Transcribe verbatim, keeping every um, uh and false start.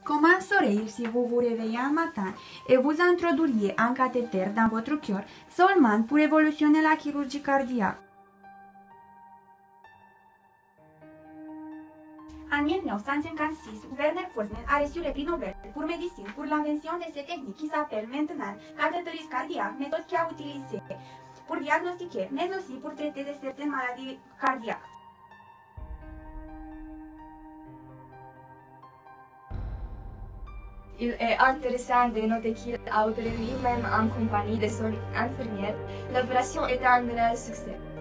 Comment serait-il si vous vous réveillez un matin et vous introduiriez un cathéter dans votre cœur seulement pour révolutionner la chirurgie cardiaque? En mille neuf cent cinquante-six, Werner Forssmann a reçu le prix Nobel pour médecine pour l'invention de cette technique qui s'appelle maintenant cathétérisme cardiaque, méthode qui a utilisée pour diagnostiquer, mais aussi pour traiter de certaines maladies cardiaques. Il est intéressant de noter qu'il a opéré lui-même en compagnie de son infirmière. L'opération est un réel succès.